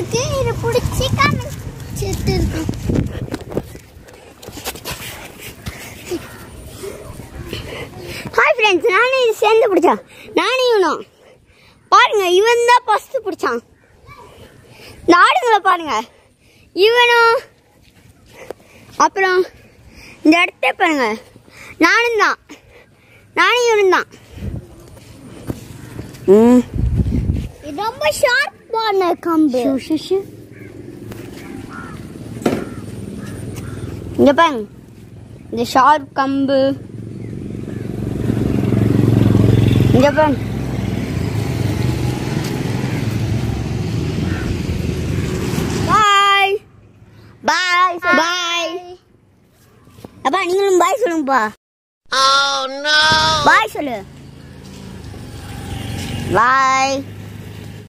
உங்களுக்கு இது பிடிச்சி காமிச்சிட்டு இருக்கோம். ஹாய் ஃப்ரெண்ட்ஸ், நானும் இது சேர்ந்து பிடிச்சான். நானும் இவனும் பாருங்க, இவன் தான் ஃபர்ஸ்ட் பிடிச்சான். இந்த ஆடுங்களை பாருங்க, இவனும் அப்புறம் இந்த இடத்த பாருங்க, நானும் இவனும் தான். இது ரொம்ப ஷார்ப்பான கம்பு. இங்க பாருங்க, இந்த ஷார்ப் கம்பு. இங்க பாருங்க, பாய் பாய் பாய். அப்பா நீங்களும் பாய் சொல்லுங்கப்பா. பாய் சொல்லு. பாய்.